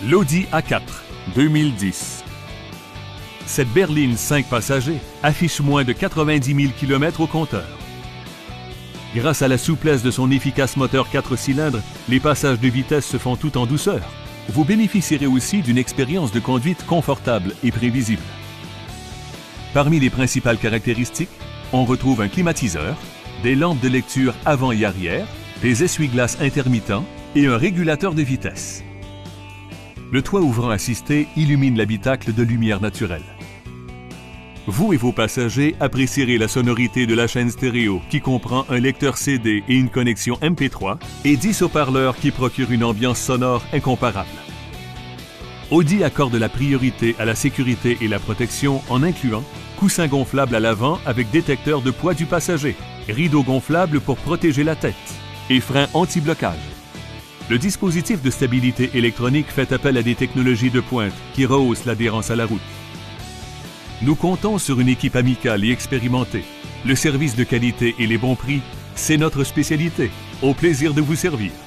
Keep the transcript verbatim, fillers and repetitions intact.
L'Audi A quatre deux mille dix. Cette berline cinq passagers affiche moins de quatre-vingt-dix mille kilomètres au compteur. Grâce à la souplesse de son efficace moteur quatre cylindres, les passages de vitesse se font tout en douceur. Vous bénéficierez aussi d'une expérience de conduite confortable et prévisible. Parmi les principales caractéristiques, on retrouve un climatiseur, des lampes de lecture avant et arrière, des essuie-glaces intermittents et un régulateur de vitesse. Le toit ouvrant assisté illumine l'habitacle de lumière naturelle. Vous et vos passagers apprécierez la sonorité de la chaîne stéréo qui comprend un lecteur C D et une connexion M P trois et dix haut-parleurs qui procurent une ambiance sonore incomparable. Audi accorde la priorité à la sécurité et la protection en incluant coussin gonflable à l'avant avec détecteur de poids du passager, rideau gonflable pour protéger la tête et frein anti-blocage. Le dispositif de stabilité électronique fait appel à des technologies de pointe qui rehaussent l'adhérence à la route. Nous comptons sur une équipe amicale et expérimentée. Le service de qualité et les bons prix, c'est notre spécialité. Au plaisir de vous servir.